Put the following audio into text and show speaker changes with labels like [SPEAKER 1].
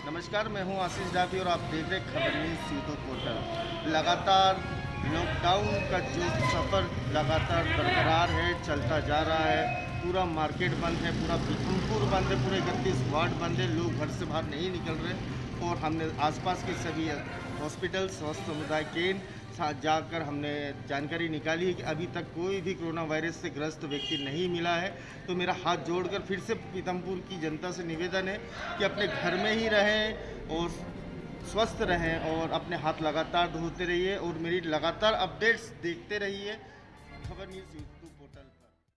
[SPEAKER 1] नमस्कार, मैं हूं आशीष डाबी और आप देख रहे हैं खबर न्यूज़ यूट्यूब पोर्टल। लगातार लॉकडाउन का जो सफ़र लगातार बरकरार है, चलता जा रहा है। पूरा मार्केट बंद है, पूरा पीथमपुर बंद है, पूरे 31 वार्ड बंद है। लोग घर से बाहर नहीं निकल रहे और हमने आसपास के सभी हॉस्पिटल, स्वास्थ्य समुदाय केंद्र साथ जाकर हमने जानकारी निकाली है कि अभी तक कोई भी कोरोना वायरस से ग्रस्त व्यक्ति नहीं मिला है। तो मेरा हाथ जोड़कर फिर से पीथमपुर की जनता से निवेदन है कि अपने घर में ही रहें और स्वस्थ रहें और अपने हाथ लगातार धोते रहिए और मेरी लगातार अपडेट्स देखते रहिए खबर न्यूज़।